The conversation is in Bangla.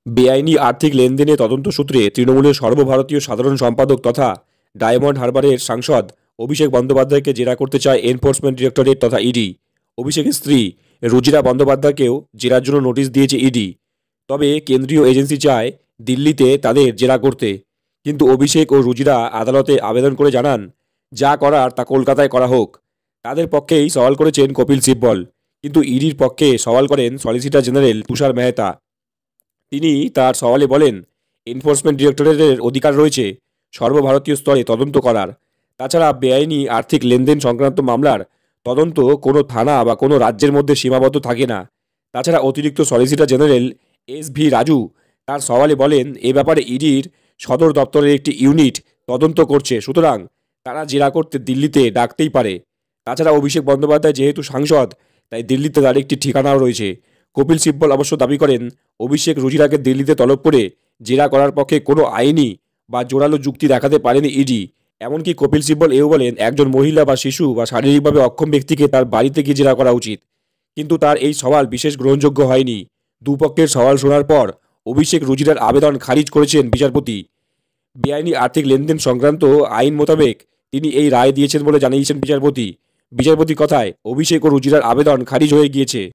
বেআইনি আর্থিক লেনদেনে তদন্ত সূত্রে তৃণমূলের সর্বভারতীয় সাধারণ সম্পাদক তথা ডায়মন্ড হারবারের সাংসদ অভিষেক বন্দ্যোপাধ্যায়কে জেরা করতে চায় এনফোর্সমেন্ট ডিরেক্টরেট তথা ইডি। অভিষেকের স্ত্রী রুজিরা বন্দ্যোপাধ্যায়কেও জেরার জন্য নোটিশ দিয়েছে ইডি। তবে কেন্দ্রীয় এজেন্সি চায় দিল্লিতে তাদের জেরা করতে, কিন্তু অভিষেক ও রুজিরা আদালতে আবেদন করে জানান যা করার তা কলকাতায় করা হোক। তাদের পক্ষেই সওয়াল করেছেন কপিল সিব্বল, কিন্তু ইডির পক্ষে সওয়াল করেন সলিসিটর জেনারেল তুষার মেহতা। তিনি তার সওয়ালে বলেন, এনফোর্সমেন্ট ডিরেক্টরেটের অধিকার রয়েছে সর্বভারতীয় স্তরে তদন্ত করার। তাছাড়া বেআইনি আর্থিক লেনদেন সংক্রান্ত মামলার তদন্ত কোনো থানা বা কোনো রাজ্যের মধ্যে সীমাবদ্ধ থাকে না। তাছাড়া অতিরিক্ত সলিসিটর জেনারেল এস.ভি. রাজু তার সওয়ালে বলেন, এ ব্যাপারে ইডির সদর দপ্তরের একটি ইউনিট তদন্ত করছে, সুতরাং তারা জেরা করতে দিল্লিতে ডাকতেই পারে। তাছাড়া অভিষেক বন্দ্যোপাধ্যায় যেহেতু সাংসদ, তাই দিল্লিতে তার একটি ঠিকানাও রয়েছে। কপিল সিব্বল অবশ্য দাবি করেন, অভিষেক রুজিরাকে দিল্লিতে তলব করে জেরা করার পক্ষে কোনো আইনি বা জোরালো যুক্তি দেখাতে পারেনি ইডি। এমনকি কপিল সিব্বল এও বলেন, একজন মহিলা বা শিশু বা শারীরিকভাবে অক্ষম ব্যক্তিকে তার বাড়িতে গিয়ে জেরা করা উচিত। কিন্তু তার এই সওয়াল বিশেষ গ্রহণযোগ্য হয়নি। দুপক্ষের সওয়াল শোনার পর অভিষেক রুজিরার আবেদন খারিজ করেছেন বিচারপতি। বেআইনি আর্থিক লেনদেন সংক্রান্ত আইন মোতাবেক তিনি এই রায় দিয়েছেন বলে জানিয়েছেন বিচারপতি। বিচারপতির কথায় অভিষেক ও রুজিরার আবেদন খারিজ হয়ে গিয়েছে।